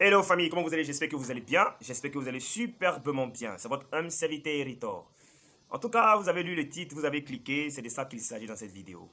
Hello famille, comment vous allez? J'espère que vous allez bien. J'espère que vous allez superbement bien. C'est votre humble serviteur Eritor. En tout cas, vous avez lu le titre, vous avez cliqué. C'est de ça qu'il s'agit dans cette vidéo.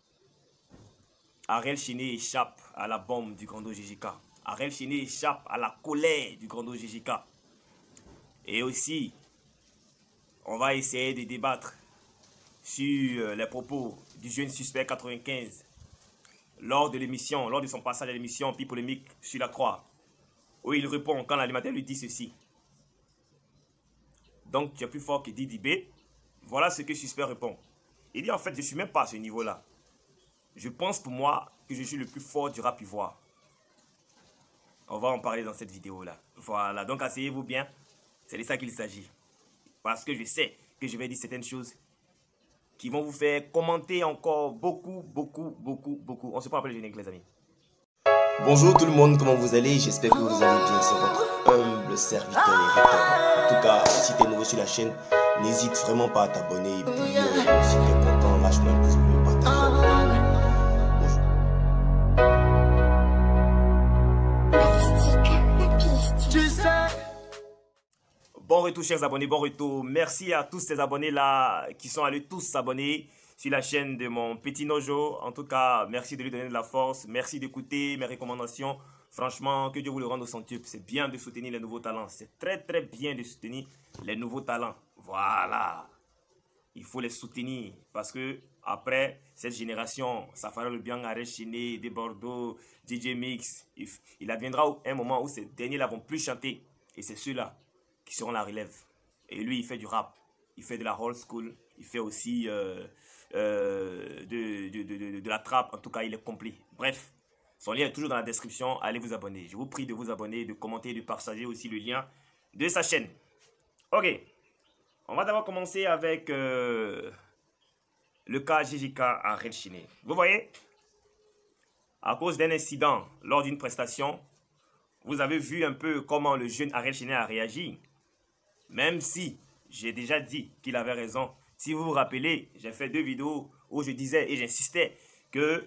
Ariel Chiné échappe à la bombe du Grando GJK. Ariel Chiné échappe à la colère du Grando GJK. Et aussi, on va essayer de débattre sur les propos du jeune suspect 95 lors de son passage à l'émission Pi Polémique sur la Croix. Où il répond quand l'animateur lui dit ceci. Donc tu es plus fort que Didi B. Voilà ce que Suspect répond. Il dit en fait je ne suis même pas à ce niveau-là. Je pense pour moi que je suis le plus fort du rap ivoire. On va en parler dans cette vidéo-là. Voilà, donc asseyez-vous bien. C'est de ça qu'il s'agit. Parce que je sais que je vais dire certaines choses qui vont vous faire commenter encore beaucoup. On se prend après le générique les amis. Bonjour tout le monde, comment vous allez? J'espère que vous allez bien, c'est votre humble serviteur Eritor. En tout cas, si tu es nouveau sur la chaîne, n'hésite vraiment pas à t'abonner. Et puis, si tu es content, lâche-moi un pouce bleu, partage-le. Bon retour chers abonnés, bon retour. Merci à tous ces abonnés là qui sont allés tous s'abonner sur la chaîne de mon petit Nojo. En tout cas, merci de lui donner de la force. Merci d'écouter mes recommandations. Franchement, que Dieu vous le rende au centuple. C'est bien de soutenir les nouveaux talents. C'est très bien de soutenir les nouveaux talents. Voilà. Il faut les soutenir parce que après cette génération, Safari Le Biang, Ariel Chiné, De Bordeaux, DJ Mix, il adviendra un moment où ces derniers-là vont plus chanter. Et c'est ceux-là qui seront la relève. Et lui, il fait du rap. Il fait de la old school. Il fait aussi de la trappe. En tout cas, il est complet. Bref, son lien est toujours dans la description. Allez vous abonner. Je vous prie de vous abonner, de commenter, de partager aussi le lien de sa chaîne. Ok. On va d'abord commencer avec le cas GJK Ariel Chiné. Vous voyez, à cause d'un incident lors d'une prestation, vous avez vu un peu comment le jeune Ariel Chiné a réagi. Même si j'ai déjà dit qu'il avait raison. Si vous vous rappelez, j'ai fait 2 vidéos où je disais et j'insistais que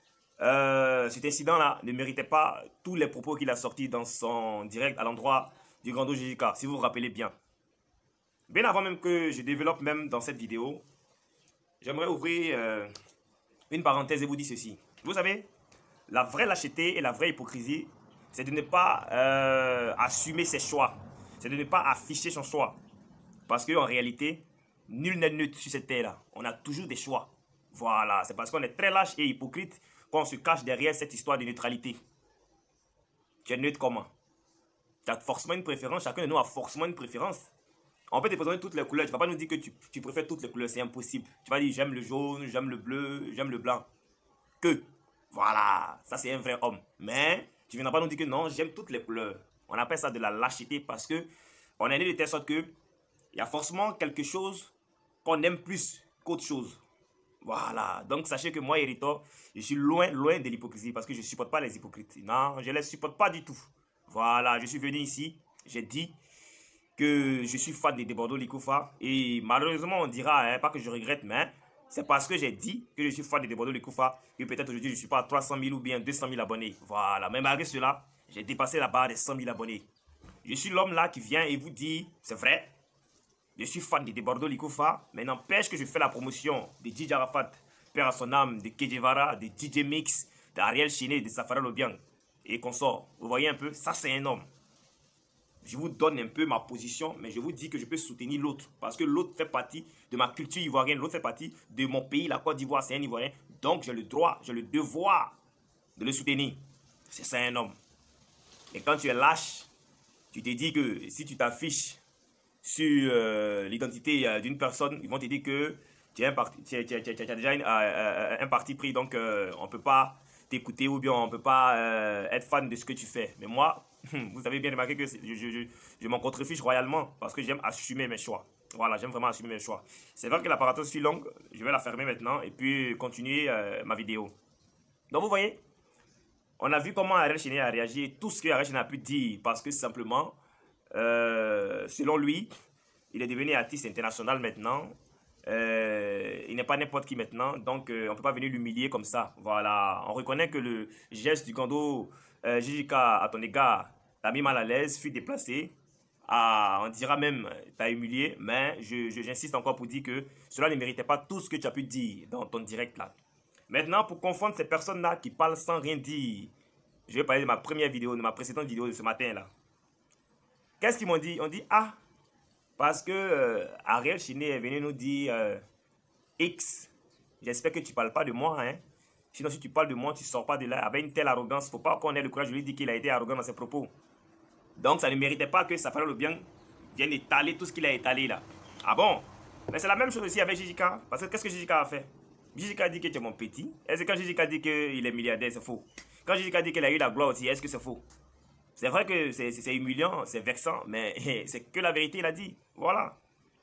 cet incident-là ne méritait pas tous les propos qu'il a sortis dans son direct à l'endroit du Grando GJK, si vous vous rappelez bien. Bien avant même que je développe même dans cette vidéo, j'aimerais ouvrir une parenthèse et vous dire ceci. Vous savez, la vraie lâcheté et la vraie hypocrisie, c'est de ne pas assumer ses choix. C'est de ne pas afficher son choix. Parce qu'en réalité, nul n'est neutre sur cette terre-là. On a toujours des choix. Voilà, c'est parce qu'on est très lâche et hypocrite qu'on se cache derrière cette histoire de neutralité. Tu es neutre comment? Tu as forcément une préférence. Chacun de nous a forcément une préférence. On peut te présenter toutes les couleurs. Tu ne vas pas nous dire que tu préfères toutes les couleurs. C'est impossible. Tu vas dire j'aime le jaune, j'aime le bleu, j'aime le blanc. Que. Voilà, ça c'est un vrai homme. Mais tu ne viendras pas nous dire que non, j'aime toutes les couleurs. On appelle ça de la lâcheté parce que on est né de telle sorte que il y a forcément quelque chose qu'on aime plus qu'autre chose. Voilà. Donc sachez que moi, Eritor, je suis loin de l'hypocrisie parce que je ne supporte pas les hypocrites. Non, je ne les supporte pas du tout. Voilà, je suis venu ici, j'ai dit que je suis fan de De Bordeaux Likoufa. Et malheureusement, on dira, hein, pas que je regrette, mais c'est parce que j'ai dit que je suis fan de De Bordeaux Likoufa que peut-être aujourd'hui je ne suis pas à 300 000 ou bien 200 000 abonnés. Voilà. Mais malgré cela, j'ai dépassé la barre des 100 000 abonnés. Je suis l'homme là qui vient et vous dit, c'est vrai, je suis fan de Bordeaux Likoufa, mais n'empêche que je fais la promotion de DJ Arafat, père à son âme, de Kedjevara, de DJ Mix, d'Ariel Chiné, de Safari Le Biang et consorts. Vous voyez un peu, ça c'est un homme. Je vous donne un peu ma position, mais je vous dis que je peux soutenir l'autre. Parce que l'autre fait partie de ma culture ivoirienne, l'autre fait partie de mon pays, la Côte d'Ivoire, c'est un Ivoirien. Donc j'ai le droit, j'ai le devoir de le soutenir. C'est ça un homme. Et quand tu es lâche, tu te dis que si tu t'affiches sur l'identité d'une personne, ils vont te dire que tu as déjà un parti pris, donc on ne peut pas t'écouter ou bien on ne peut pas être fan de ce que tu fais. Mais moi, vous avez bien remarqué que je m'en contrefiche royalement parce que j'aime assumer mes choix. Voilà, j'aime vraiment assumer mes choix. C'est vrai que la parenthèse fut longue, je vais la fermer maintenant et puis continuer ma vidéo. Donc vous voyez, on a vu comment Ariel Chiné a réagi et tout ce qu'Ariel Chiné a pu dire parce que simplement, selon lui, il est devenu artiste international maintenant. Il n'est pas n'importe qui maintenant, donc on ne peut pas venir l'humilier comme ça. Voilà, on reconnaît que le geste du Grando GJK à ton égard t'as mis mal à l'aise, fut déplacé. Ah, on dira même, t'as humilié, mais j'insiste encore pour dire que cela ne méritait pas tout ce que tu as pu dire dans ton direct là. Maintenant, pour confondre ces personnes-là qui parlent sans rien dire, je vais parler de ma première vidéo, de ma précédente vidéo de ce matin là. Qu'est-ce qu'ils m'ont dit? On dit, ah, parce que Ariel Chiné est venu nous dire X, j'espère que tu ne parles pas de moi, hein. Sinon, si tu parles de moi, tu ne sors pas de là avec une telle arrogance. Il ne faut pas qu'on ait le courage de lui dire qu'il a été arrogant dans ses propos. Donc, ça ne méritait pas que Safari Le Bien vienne étaler tout ce qu'il a étalé là. Ah bon? Mais c'est la même chose aussi avec Jijika. Parce que qu'est-ce que Jijika a fait? Jijika dit que tu es mon petit. Est-ce que quand Jijika dit qu'il est milliardaire, c'est faux? Quand Jijika dit qu'il a eu la gloire aussi, est-ce que c'est faux? C'est vrai que c'est humiliant, c'est vexant, mais c'est que la vérité, il a dit. Voilà.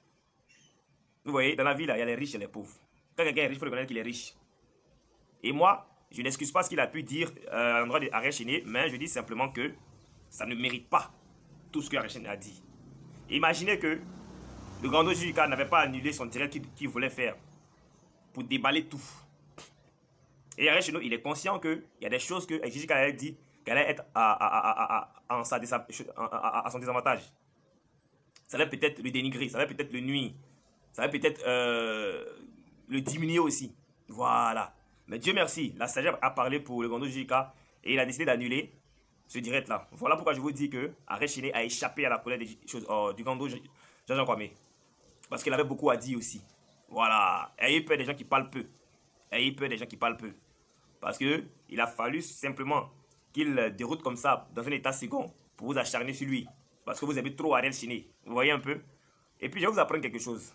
Vous voyez, dans la vie, là, il y a les riches et les pauvres. Quand quelqu'un est riche, il faut reconnaître qu'il est riche. Et moi, je n'excuse pas ce qu'il a pu dire à l'endroit d'Ariel Chiné, mais je dis simplement que ça ne mérite pas tout ce que Ariel Chiné a dit. Et imaginez que le grand Jijika n'avait pas annulé son direct qu'il voulait faire pour déballer tout. Et Ariel Chiné, il est conscient qu'il y a des choses que Jijika avait dit qu'elle allait être à son désavantage. Ça allait peut-être le dénigrer, ça allait peut-être le nuire, ça allait peut-être le diminuer aussi. Voilà. Mais Dieu merci, la sagesse a parlé pour le Gondo Jijika et il a décidé d'annuler ce direct-là. Voilà pourquoi je vous dis que Ariel Chiné a échappé à la colère du Gondo Jean-Jean Kwame. Parce qu'il avait beaucoup à dire aussi. Voilà. Ayez peur des gens qui parlent peu. Ayez peur des gens qui parlent peu. Parce qu'il a fallu simplement qu'il déroute comme ça dans un état second pour vous acharner sur lui. Parce que vous avez trop Ariel Chiné. Vous voyez un peu? Et puis je vais vous apprendre quelque chose.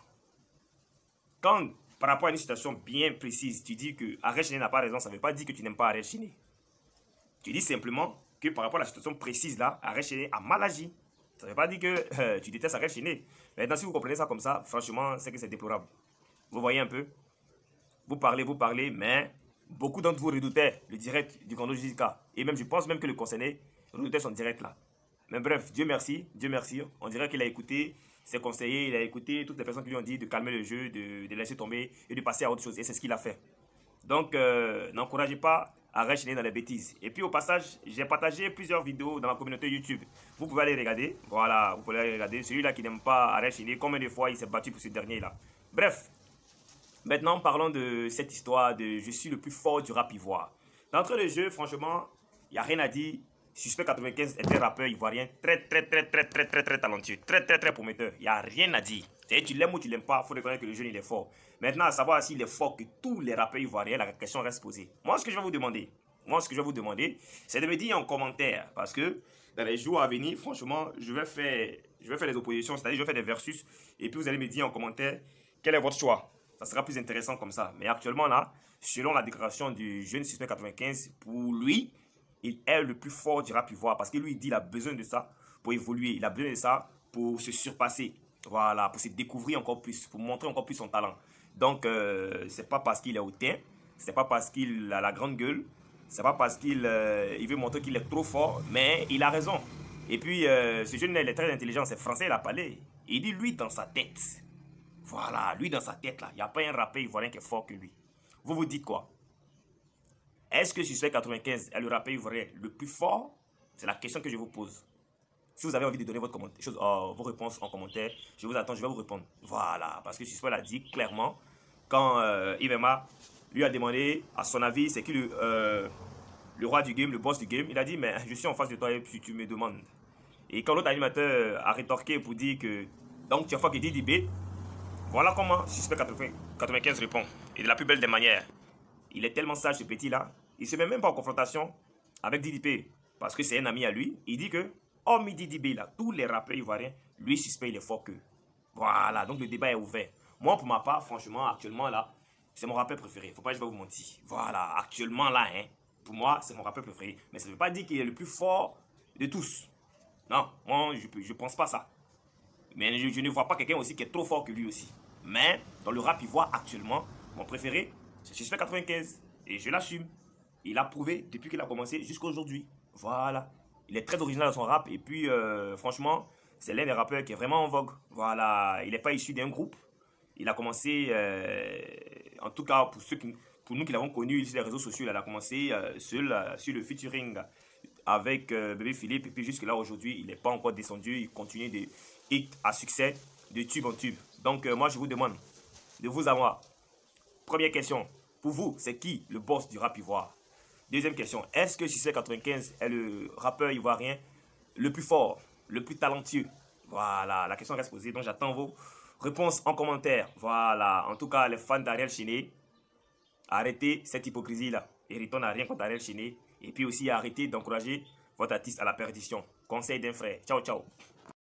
Quand, par rapport à une situation bien précise, tu dis que Ariel Chiné n'a pas raison, ça ne veut pas dire que tu n'aimes pas Ariel Chiné. Tu dis simplement que par rapport à la situation précise là, Ariel Chiné a mal agi. Ça ne veut pas dire que tu détestes Ariel Chiné. Maintenant, si vous comprenez ça comme ça, franchement, c'est que c'est déplorable. Vous voyez un peu? Vous parlez, mais beaucoup d'entre vous redoutaient le direct du Gondo Jijika. Et même, je pense même que le concerné redoutait son direct là. Mais bref, Dieu merci. On dirait qu'il a écouté ses conseillers, il a écouté toutes les personnes qui lui ont dit de calmer le jeu, de laisser tomber et de passer à autre chose. Et c'est ce qu'il a fait. Donc, n'encouragez pas Ariel Chiné dans les bêtises. Et puis au passage, j'ai partagé plusieurs vidéos dans ma communauté YouTube. Vous pouvez aller regarder. Voilà, vous pouvez aller regarder. Celui-là qui n'aime pas Ariel Chiné, combien de fois il s'est battu pour ce dernier-là. Bref. Maintenant, parlons de cette histoire de je suis le plus fort du rap ivoire. D'entrée de jeu, franchement, il n'y a rien à dire. Suspect 95 est un rappeur ivoirien très talentueux, très prometteur. Il n'y a rien à dire. C'est-à-dire, tu l'aimes ou tu l'aimes pas, il faut reconnaître que le jeune il est fort. Maintenant, à savoir s'il est fort que tous les rappeurs ivoiriens, la question reste posée. Moi, ce que je vais vous demander, c'est de me dire en commentaire. Parce que dans les jours à venir, franchement, je vais faire des oppositions, c'est-à-dire je vais faire des versus. Et puis vous allez me dire en commentaire quel est votre choix. Ça sera plus intéressant comme ça. Mais actuellement là, selon la déclaration du jeune Suspect 95, pour lui, il est le plus fort du rap ivoire. Parce que lui, il dit qu'il a besoin de ça pour évoluer. Il a besoin de ça pour se surpasser. Voilà, pour se découvrir encore plus, pour montrer encore plus son talent. Donc, c'est pas parce qu'il est hautain, c'est pas parce qu'il a la grande gueule, c'est pas parce qu'il veut montrer qu'il est trop fort, mais il a raison. Et puis, ce jeune, il est très intelligent, c'est français, il a parlé. Il dit, lui, dans sa tête, voilà, lui, dans sa tête, là, il n'y a pas un rappeur ivoirien qui est fort que lui. Vous vous dites quoi? Est-ce que Suspect 95 est le rappeur ivoirien le plus fort? C'est la question que je vous pose. Si vous avez envie de donner vos réponses en commentaire, je vous attends, je vais vous répondre. Voilà, parce que Suspect l'a dit clairement, quand Ivema lui a demandé à son avis, c'est qui le roi du game, le boss du game, il a dit, mais je suis en face de toi et puis tu me demandes. Et quand l'autre animateur a rétorqué pour dire que, donc tu as fois que Didi B, voilà comment Suspect 95 répond. Et de la plus belle des manières. Il est tellement sage ce petit-là, il ne se met même pas en confrontation avec Didi P, parce que c'est un ami à lui. Il dit que, hormis Didi B, là, tous les rappeurs ivoiriens, lui, Suspect, il est fort qu'eux. Voilà, donc le débat est ouvert. Moi, pour ma part, franchement, actuellement, là, c'est mon rappeur préféré. Faut pas que je vais vous mentir. Voilà, actuellement, là, hein, pour moi, c'est mon rappeur préféré. Mais ça ne veut pas dire qu'il est le plus fort de tous. Non, moi, je pense pas ça. Mais je ne vois pas quelqu'un aussi qui est trop fort que lui aussi. Mais, dans le rap ivoire, actuellement, mon préféré, c'est Suspect 95. Et je l'assume. Il a prouvé depuis qu'il a commencé jusqu'à aujourd'hui. Voilà. Il est très original dans son rap. Et puis, franchement, c'est l'un des rappeurs qui est vraiment en vogue. Voilà. Il n'est pas issu d'un groupe. Il a commencé, en tout cas, pour nous qui l'avons connu sur les réseaux sociaux, il a commencé seul sur le featuring avec Bébé Philippe. Et puis jusque là aujourd'hui, il n'est pas encore descendu. Il continue de hit à succès, de tube en tube. Donc moi je vous demande, de vous à moi, première question, pour vous, c'est qui le boss du rap ivoire? Deuxième question, est-ce que Succès 95 est le rappeur ivoirien le plus fort, le plus talentueux? Voilà, la question reste posée, donc j'attends vos réponses en commentaire. Voilà, en tout cas, les fans d'Ariel Chiné, arrêtez cette hypocrisie-là. Hériton n'a rien contre Ariel Chiné. Et puis aussi, arrêtez d'encourager votre artiste à la perdition. Conseil d'un frère. Ciao, ciao.